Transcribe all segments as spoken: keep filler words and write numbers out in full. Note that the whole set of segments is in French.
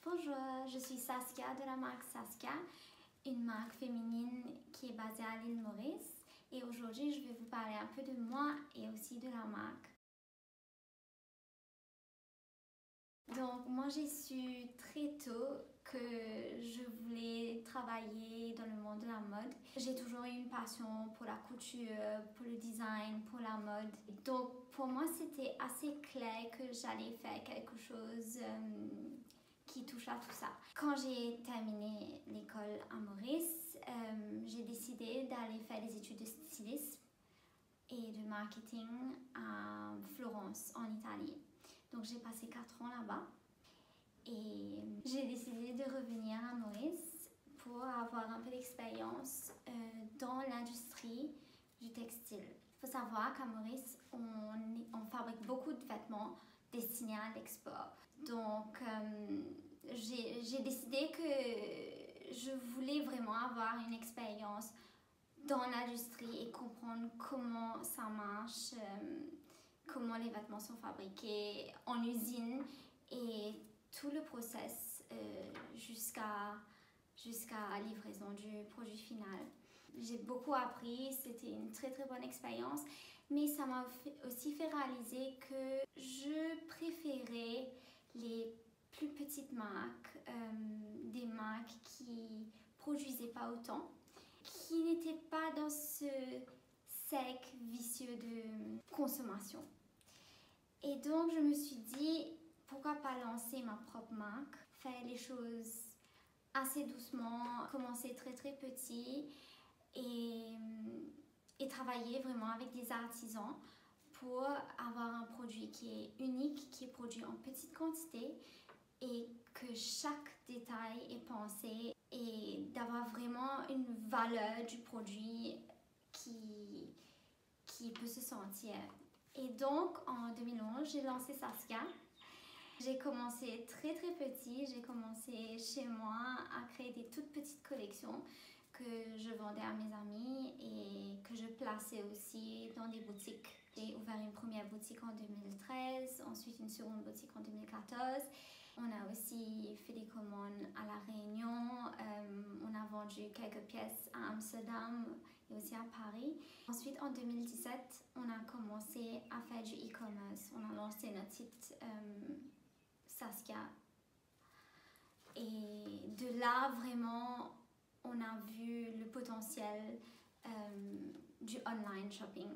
Bonjour, je suis Saskia de la marque Saskia, une marque féminine qui est basée à l'île Maurice. Et aujourd'hui, je vais vous parler un peu de moi et aussi de la marque. Donc, moi, j'ai su très tôt que je voulais travailler dans le monde de la mode. J'ai toujours eu une passion pour la couture, pour le design, pour la mode. Donc, pour moi, c'était assez clair que j'allais faire quelque chose euh, qui touche à tout ça. Quand j'ai terminé l'école à Maurice, euh, j'ai décidé d'aller faire des études de stylisme et de marketing à Florence, en Italie. Donc j'ai passé quatre ans là-bas et j'ai décidé de revenir à Maurice pour avoir un peu d'expérience euh, dans l'industrie du textile. Il faut savoir qu'à Maurice, on, on fabrique beaucoup de vêtements destinés à l'export. Donc euh, j'ai décidé que je voulais vraiment avoir une expérience dans l'industrie et comprendre comment ça marche, euh, comment les vêtements sont fabriqués en usine et tout le process euh, jusqu'à jusqu'à livraison du produit final. J'ai beaucoup appris, c'était une très très bonne expérience, mais ça m'a aussi fait réaliser que je préférais les plus petites marques, euh, des marques qui produisaient pas autant, qui n'étaient pas dans ce cercle vicieux de consommation. Et donc je me suis dit, pourquoi pas lancer ma propre marque, faire les choses assez doucement, commencer très très petit et, et travailler vraiment avec des artisans pour avoir un produit qui est unique, qui est produit en petite quantité et que chaque détail est pensé et d'avoir vraiment une valeur du produit qui, qui peut se sentir. Et donc en deux mille onze, j'ai lancé Saskia. J'ai commencé très très petit, j'ai commencé chez moi à créer des toutes petites collections que je vendais à mes amis et que je plaçais aussi dans des boutiques. J'ai ouvert une première boutique en deux mille treize, ensuite une seconde boutique en deux mille quatorze. On a aussi fait des commandes à La Réunion, euh, on a vendu quelques pièces à Amsterdam et aussi à Paris. Ensuite, en deux mille dix-sept, on a commencé à faire du e-commerce. On a lancé notre site euh, Saskia. Et de là, vraiment, on a vu le potentiel euh, du online shopping.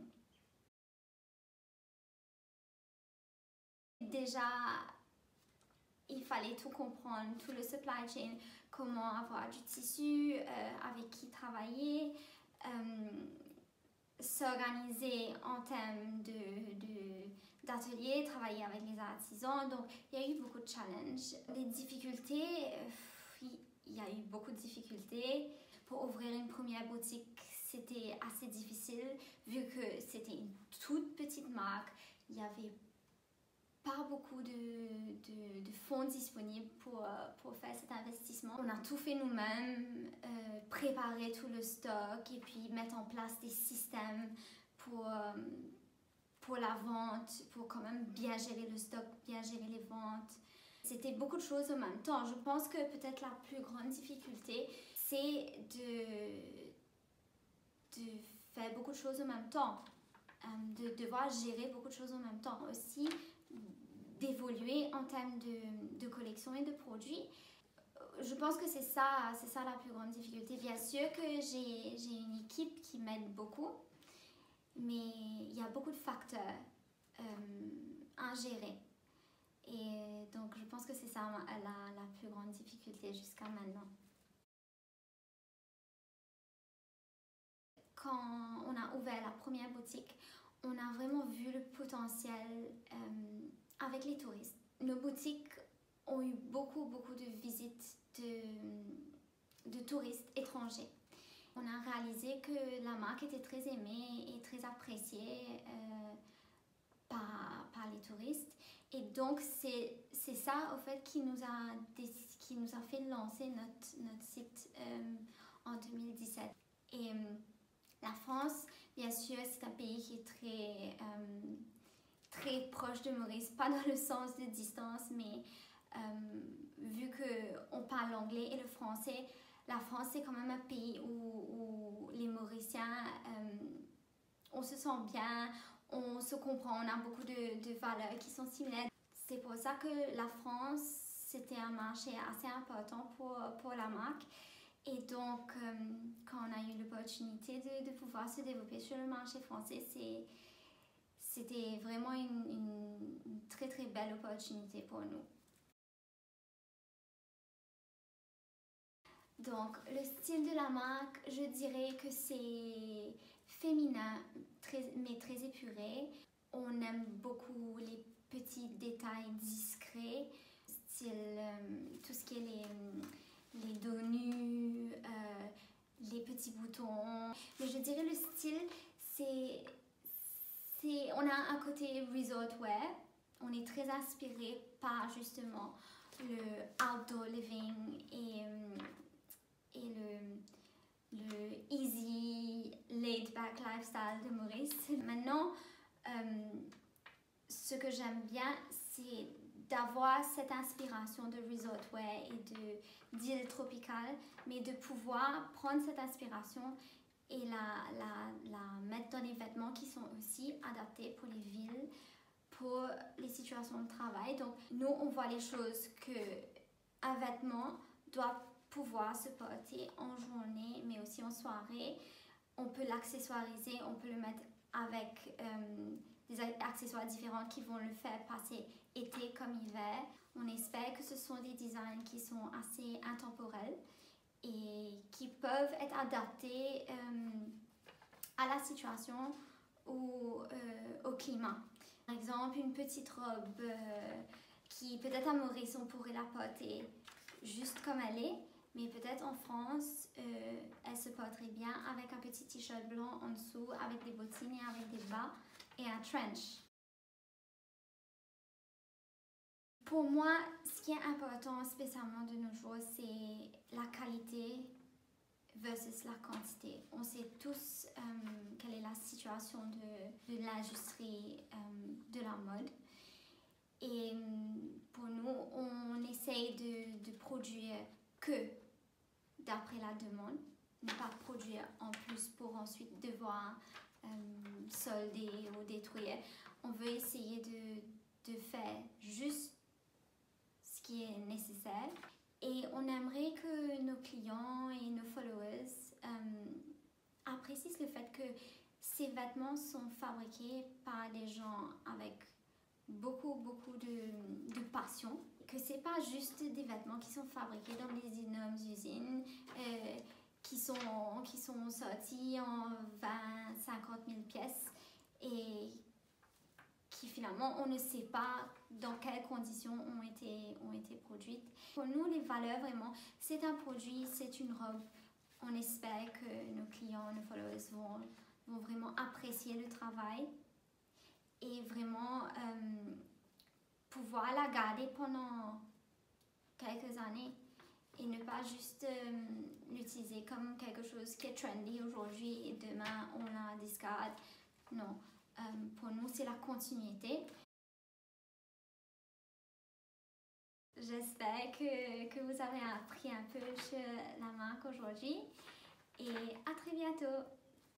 Déjà, il fallait tout comprendre, tout le supply chain, comment avoir du tissu, euh, avec qui travailler, euh, s'organiser en termes d'ateliers, travailler avec les artisans. Donc, il y a eu beaucoup de challenges. Les difficultés, euh, il y a eu beaucoup de difficultés. Pour ouvrir une première boutique, c'était assez difficile vu que c'était une toute petite marque. Il y avait pas beaucoup de, de, de fonds disponibles pour, pour faire cet investissement. On a tout fait nous-mêmes, euh, préparer tout le stock et puis mettre en place des systèmes pour, euh, pour la vente, pour quand même bien gérer le stock, bien gérer les ventes. C'était beaucoup de choses en même temps. Je pense que peut-être la plus grande difficulté, c'est de, de faire beaucoup de choses en même temps, euh, de devoir gérer beaucoup de choses en même temps aussi, d'évoluer en termes de, de collection et de produits. Je pense que c'est ça, c'est ça la plus grande difficulté. Bien sûr que j'ai une équipe qui m'aide beaucoup, mais il y a beaucoup de facteurs euh, à gérer. Et donc je pense que c'est ça la, la plus grande difficulté jusqu'à maintenant. Quand on a ouvert la première boutique, on a vraiment vu le potentiel euh, avec les touristes. Nos boutiques ont eu beaucoup, beaucoup de visites de, de touristes étrangers. On a réalisé que la marque était très aimée et très appréciée euh, par, par les touristes. Et donc, c'est ça, au fait, qui nous, a, qui nous a fait lancer notre, notre site euh, en deux mille dix-sept. Et euh, la France, bien sûr, c'est un pays qui est très... Euh, très proche de Maurice, pas dans le sens de distance, mais Euh, vu qu'on parle l'anglais et le français, la France c'est quand même un pays où, où les Mauriciens, euh, on se sent bien, on se comprend, on a beaucoup de, de valeurs qui sont similaires. C'est pour ça que la France, c'était un marché assez important pour, pour la marque. Et donc, euh, quand on a eu l'opportunité de, de pouvoir se développer sur le marché français, c'est, c'était vraiment une, une, une très très belle opportunité pour nous. Donc, le style de la marque, je dirais que c'est féminin, très, mais très épuré. On aime beaucoup les petits détails discrets, style euh, tout ce qui est les, les dos nus, euh, les petits boutons. Mais je dirais le style, c'est, c'est, on a un côté resort wear. On est très inspiré par justement le outdoor living et euh, et le, le easy, laid-back lifestyle de Maurice. Maintenant, euh, ce que j'aime bien, c'est d'avoir cette inspiration de resort wear et de d'île tropicale, mais de pouvoir prendre cette inspiration et la, la, la mettre dans les vêtements qui sont aussi adaptés pour les villes, pour les situations de travail. Donc, nous, on voit les choses que un vêtement doit pouvoir se porter en journée, mais aussi en soirée. On peut l'accessoiriser, on peut le mettre avec euh, des accessoires différents qui vont le faire passer été comme hiver. On espère que ce sont des designs qui sont assez intemporels et qui peuvent être adaptés euh, à la situation ou euh, au climat. Par exemple, une petite robe euh, qui peut-être à Maurice, on pourrait la porter juste comme elle est, mais peut-être en France, euh, elle se porterait bien avec un petit t-shirt blanc en dessous, avec des bottines et avec des bas et un trench. Pour moi, ce qui est important spécialement de nos jours, c'est la qualité versus la quantité. On sait tous euh, quelle est la situation de, de l'industrie euh, de la mode. Et pour nous, on essaye de, de produire que d'après la demande, ne pas produire en plus pour ensuite devoir euh, solder ou détruire. On veut essayer de, de faire juste ce qui est nécessaire. Et on aimerait que nos clients et nos followers euh, apprécient le fait que ces vêtements sont fabriqués par des gens avec beaucoup, beaucoup de, de passion. Que ce n'est pas juste des vêtements qui sont fabriqués dans des énormes usines, euh, qui, sont, qui sont sortis en vingt, cinquante mille pièces et qui finalement, on ne sait pas dans quelles conditions ont été, ont été produites. Pour nous, les valeurs, vraiment, c'est un produit, c'est une robe. On espère que nos clients, nos followers vont, vont vraiment apprécier le travail et vraiment euh, pouvoir la garder pendant quelques années et ne pas juste euh, l'utiliser comme quelque chose qui est trendy aujourd'hui et demain on la discarde. Non. Euh, pour nous, c'est la continuité. J'espère que, que vous avez appris un peu sur la marque aujourd'hui et à très bientôt.